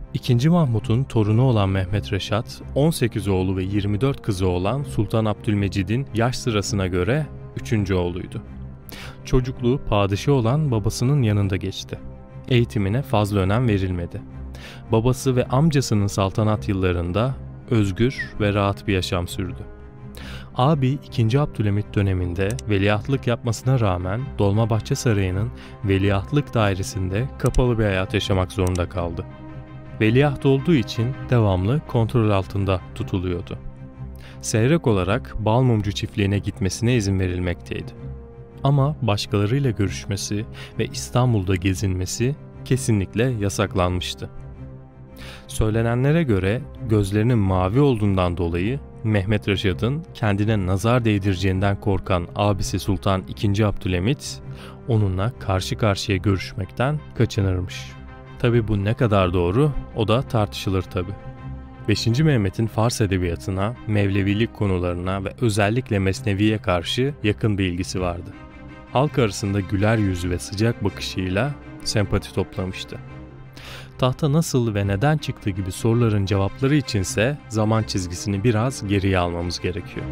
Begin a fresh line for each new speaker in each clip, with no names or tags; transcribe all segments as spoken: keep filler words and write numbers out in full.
İkinci Mahmut'un torunu olan Mehmet Reşat, on sekiz oğlu ve yirmi dört kızı olan Sultan Abdülmecid'in yaş sırasına göre üçüncü oğluydu. Çocukluğu padişah olan babasının yanında geçti. Eğitimine fazla önem verilmedi. Babası ve amcasının saltanat yıllarında özgür ve rahat bir yaşam sürdü. Abi ikinci. Abdülhamit döneminde veliahtlık yapmasına rağmen Dolmabahçe Sarayı'nın veliahtlık dairesinde kapalı bir hayat yaşamak zorunda kaldı. Veliaht olduğu için devamlı kontrol altında tutuluyordu. Seyrek olarak Balmumcu çiftliğine gitmesine izin verilmekteydi. Ama başkalarıyla görüşmesi ve İstanbul'da gezinmesi kesinlikle yasaklanmıştı. Söylenenlere göre gözlerinin mavi olduğundan dolayı Mehmet Reşat'ın kendine nazar değdireceğinden korkan abisi Sultan ikinci. Abdülhamit onunla karşı karşıya görüşmekten kaçınırmış. Tabi bu ne kadar doğru o da tartışılır tabi. beşinci. Mehmet'in Fars edebiyatına, Mevlevilik konularına ve özellikle Mesnevi'ye karşı yakın bir ilgisi vardı. Halk arasında güler yüzü ve sıcak bakışıyla sempati toplamıştı. Tahta nasıl ve neden çıktığı gibi soruların cevapları içinse zaman çizgisini biraz geriye almamız gerekiyor.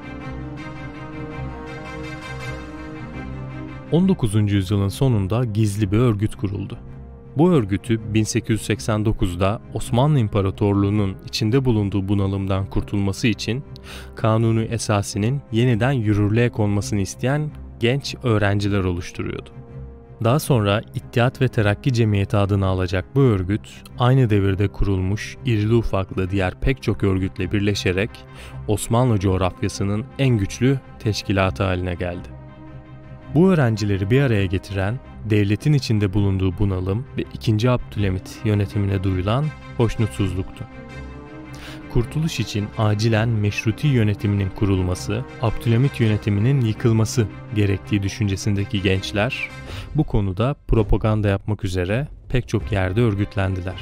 on dokuzuncu yüzyılın sonunda gizli bir örgüt kuruldu. Bu örgütü bin sekiz yüz seksen dokuzda Osmanlı İmparatorluğu'nun içinde bulunduğu bunalımdan kurtulması için Kanuni Esasi'nin yeniden yürürlüğe konmasını isteyen genç öğrenciler oluşturuyordu. Daha sonra İttihat ve Terakki Cemiyeti adını alacak bu örgüt, aynı devirde kurulmuş irili ufaklı diğer pek çok örgütle birleşerek Osmanlı coğrafyasının en güçlü teşkilatı haline geldi. Bu öğrencileri bir araya getiren, devletin içinde bulunduğu bunalım ve ikinci. Abdülhamit yönetimine duyulan hoşnutsuzluktu. Kurtuluş için acilen meşruti yönetiminin kurulması, Abdülhamit yönetiminin yıkılması gerektiği düşüncesindeki gençler, bu konuda propaganda yapmak üzere pek çok yerde örgütlendiler.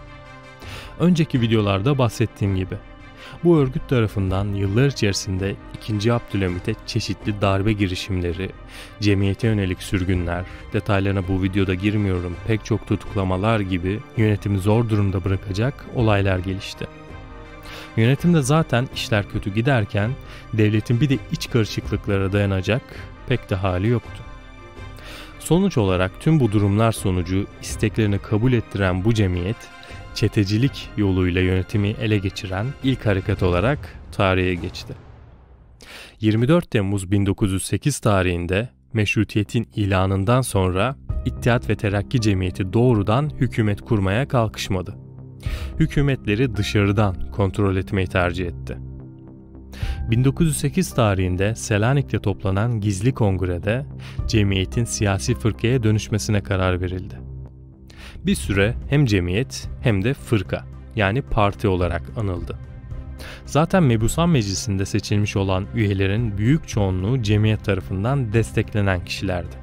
Önceki videolarda bahsettiğim gibi, bu örgüt tarafından yıllar içerisinde ikinci. Abdülhamit'e çeşitli darbe girişimleri, cemiyete yönelik sürgünler, detaylarına bu videoda girmiyorum, pek çok tutuklamalar gibi yönetimi zor durumda bırakacak olaylar gelişti. Yönetimde zaten işler kötü giderken devletin bir de iç karışıklıklara dayanacak pek de hali yoktu. Sonuç olarak tüm bu durumlar sonucu isteklerini kabul ettiren bu cemiyet, çetecilik yoluyla yönetimi ele geçiren ilk hareket olarak tarihe geçti. yirmi dört Temmuz bin dokuz yüz sekiz tarihinde meşrutiyetin ilanından sonra İttihat ve Terakki Cemiyeti doğrudan hükümet kurmaya kalkışmadı. Hükümetleri dışarıdan kontrol etmeyi tercih etti. bin dokuz yüz sekiz tarihinde Selanik'te toplanan gizli kongrede cemiyetin siyasi fırkaya dönüşmesine karar verildi. Bir süre hem cemiyet hem de fırka yani parti olarak anıldı. Zaten Mebusan Meclisi'nde seçilmiş olan üyelerin büyük çoğunluğu cemiyet tarafından desteklenen kişilerdi.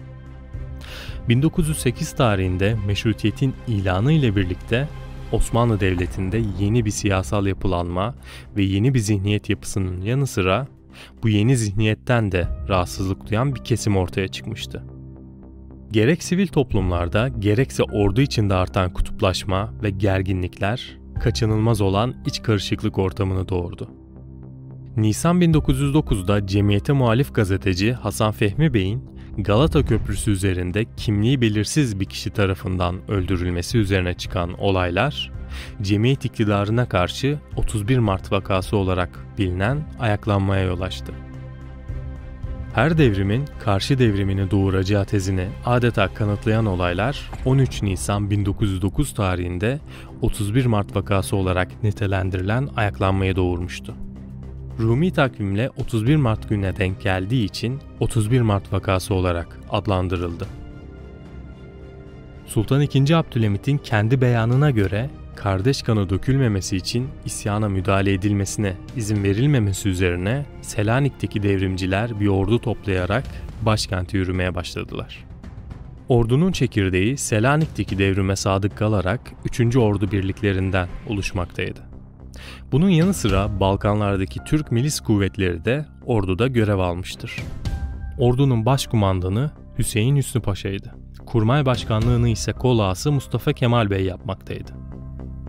bin dokuz yüz sekiz tarihinde meşrutiyetin ilanı ile birlikte Osmanlı Devleti'nde yeni bir siyasal yapılanma ve yeni bir zihniyet yapısının yanı sıra bu yeni zihniyetten de rahatsızlık duyan bir kesim ortaya çıkmıştı. Gerek sivil toplumlarda gerekse ordu içinde artan kutuplaşma ve gerginlikler kaçınılmaz olan iç karışıklık ortamını doğurdu. Nisan bin dokuz yüz dokuzda cemiyete muhalif gazeteci Hasan Fehmi Bey'in Galata Köprüsü üzerinde kimliği belirsiz bir kişi tarafından öldürülmesi üzerine çıkan olaylar, cemiyet iktidarına karşı otuz bir Mart vakası olarak bilinen ayaklanmaya yol açtı. Her devrimin karşı devrimini doğuracağı tezini adeta kanıtlayan olaylar on üç Nisan bin dokuz yüz dokuz tarihinde otuz bir Mart vakası olarak nitelendirilen ayaklanmayı doğurmuştu. Rumi takvimle otuz bir Mart gününe denk geldiği için otuz bir Mart vakası olarak adlandırıldı. Sultan ikinci. Abdülhamit'in kendi beyanına göre kardeş kanı dökülmemesi için isyana müdahale edilmesine izin verilmemesi üzerine Selanik'teki devrimciler bir ordu toplayarak başkente yürümeye başladılar. Ordunun çekirdeği Selanik'teki devrime sadık kalarak üçüncü. Ordu birliklerinden oluşmaktaydı. Bunun yanı sıra Balkanlardaki Türk milis kuvvetleri de orduda görev almıştır. Ordunun başkumandanı Hüseyin Hüsnü Paşa'ydı. Kurmay başkanlığını ise kol ağası Mustafa Kemal Bey yapmaktaydı.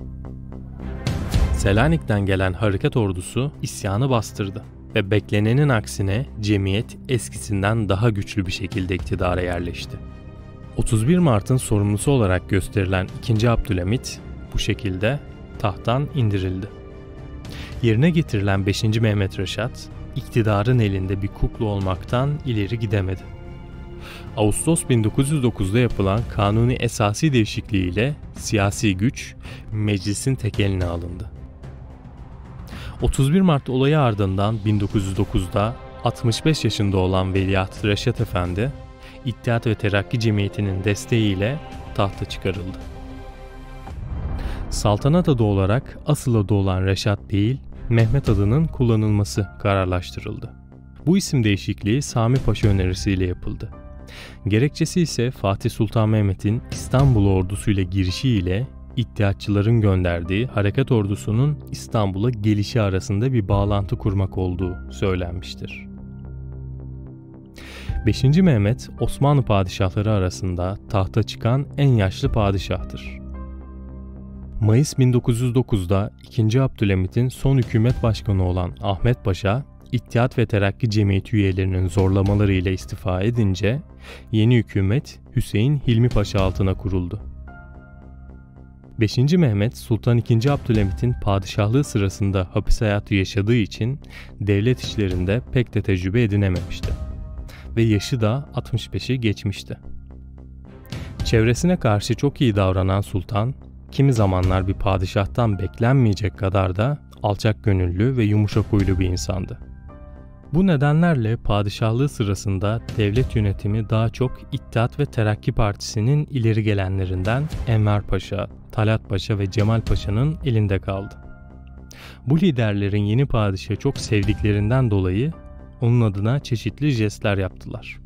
Selanik'ten gelen hareket ordusu isyanı bastırdı ve beklenenin aksine cemiyet eskisinden daha güçlü bir şekilde iktidara yerleşti. otuz bir Mart'ın sorumlusu olarak gösterilen ikinci. Abdülhamit bu şekilde tahttan indirildi. Yerine getirilen beşinci. Mehmet Reşat, iktidarın elinde bir kukla olmaktan ileri gidemedi. Ağustos bin dokuz yüz dokuzda yapılan Kanuni Esasi değişikliği ile siyasi güç meclisin tek eline alındı. otuz bir Mart olayı ardından bin dokuz yüz dokuzda altmış beş yaşında olan Veliaht Reşat Efendi, İttihat ve Terakki Cemiyeti'nin desteğiyle tahta çıkarıldı. Saltanat adı olarak asıl adı olan Reşat değil, Mehmet adının kullanılması kararlaştırıldı. Bu isim değişikliği Sami Paşa önerisiyle yapıldı. Gerekçesi ise Fatih Sultan Mehmet'in İstanbul ordusuyla girişiyle İttihatçıların gönderdiği harekat ordusunun İstanbul'a gelişi arasında bir bağlantı kurmak olduğu söylenmiştir. beşinci. Mehmet, Osmanlı padişahları arasında tahta çıkan en yaşlı padişahtır. Mayıs bin dokuz yüz dokuzda ikinci. Abdülhamit'in son hükümet başkanı olan Ahmet Paşa, İttihat ve Terakki Cemiyeti üyelerinin zorlamalarıyla istifa edince yeni hükümet Hüseyin Hilmi Paşa altına kuruldu. beşinci. Mehmet, Sultan ikinci. Abdülhamit'in padişahlığı sırasında hapis hayatı yaşadığı için devlet işlerinde pek de tecrübe edinememişti ve yaşı da altmış beşi geçmişti. Çevresine karşı çok iyi davranan sultan, kimi zamanlar bir padişahtan beklenmeyecek kadar da alçak gönüllü ve yumuşak huylu bir insandı. Bu nedenlerle padişahlığı sırasında devlet yönetimi daha çok İttihat ve Terakki Partisi'nin ileri gelenlerinden Enver Paşa, Talat Paşa ve Cemal Paşa'nın elinde kaldı. Bu liderlerin yeni padişahı çok sevdiklerinden dolayı onun adına çeşitli jestler yaptılar.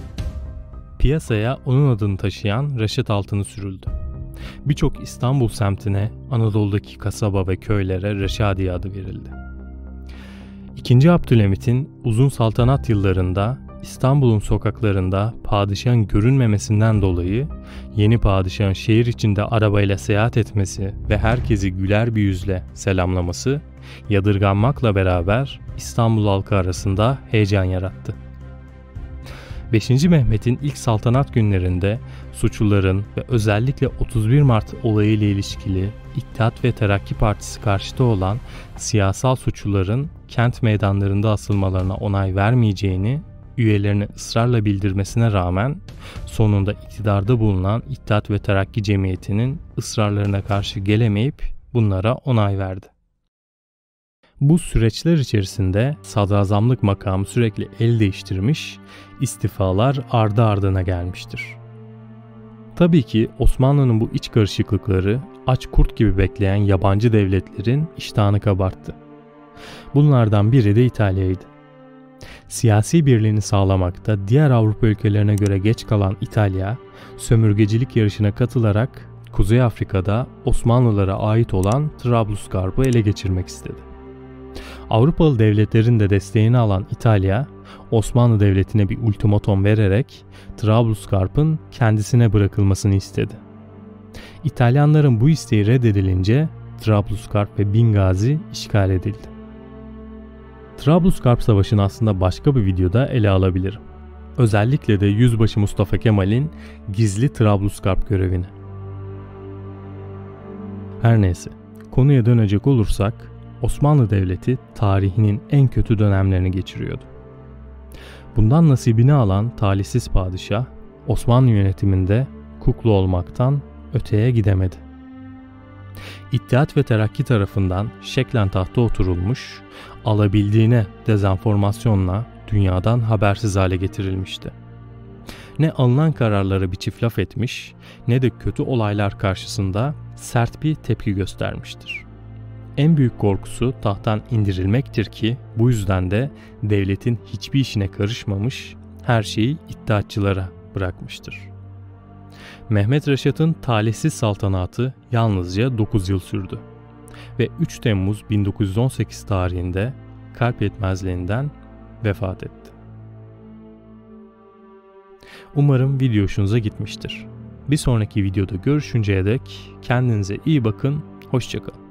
Piyasaya onun adını taşıyan Reşat altını sürüldü. Birçok İstanbul semtine, Anadolu'daki kasaba ve köylere Reşadiye adı verildi. ikinci. Abdülhamit'in uzun saltanat yıllarında İstanbul'un sokaklarında padişahın görünmemesinden dolayı yeni padişahın şehir içinde arabayla seyahat etmesi ve herkesi güler bir yüzle selamlaması yadırganmakla beraber İstanbul halkı arasında heyecan yarattı. beşinci. Mehmet'in ilk saltanat günlerinde suçluların ve özellikle otuz bir Mart olayı ile ilişkili İttihat ve Terakki Partisi karşıtı olan siyasal suçluların kent meydanlarında asılmalarına onay vermeyeceğini üyelerine ısrarla bildirmesine rağmen sonunda iktidarda bulunan İttihat ve Terakki Cemiyeti'nin ısrarlarına karşı gelemeyip bunlara onay verdi. Bu süreçler içerisinde sadrazamlık makamı sürekli el değiştirmiş, istifalar ardı ardına gelmiştir. Tabii ki Osmanlı'nın bu iç karışıklıkları aç kurt gibi bekleyen yabancı devletlerin iştahını kabarttı. Bunlardan biri de İtalya'ydı. Siyasi birliğini sağlamakta diğer Avrupa ülkelerine göre geç kalan İtalya, sömürgecilik yarışına katılarak Kuzey Afrika'da Osmanlılara ait olan Trablusgarp'ı ele geçirmek istedi. Avrupalı devletlerin de desteğini alan İtalya, Osmanlı Devleti'ne bir ultimatom vererek Trablusgarp'ın kendisine bırakılmasını istedi. İtalyanların bu isteği reddedilince Trablusgarp ve Bingazi işgal edildi. Trablusgarp Savaşı'nı aslında başka bir videoda ele alabilirim. Özellikle de Yüzbaşı Mustafa Kemal'in gizli Trablusgarp görevini. Her neyse, konuya dönecek olursak, Osmanlı Devleti tarihinin en kötü dönemlerini geçiriyordu. Bundan nasibini alan talihsiz padişah, Osmanlı yönetiminde kukla olmaktan öteye gidemedi. İttihat ve Terakki tarafından şeklen tahta oturulmuş, alabildiğine dezenformasyonla dünyadan habersiz hale getirilmişti. Ne alınan kararlara bir çift laf etmiş, ne de kötü olaylar karşısında sert bir tepki göstermiştir. En büyük korkusu tahttan indirilmektir ki bu yüzden de devletin hiçbir işine karışmamış, her şeyi iddiatçılara bırakmıştır. Mehmet Reşat'ın talihsiz saltanatı yalnızca dokuz yıl sürdü ve üç Temmuz bin dokuz yüz on sekiz tarihinde kalp yetmezliğinden vefat etti. Umarım video hoşunuza gitmiştir. Bir sonraki videoda görüşünceye dek kendinize iyi bakın, hoşça kalın.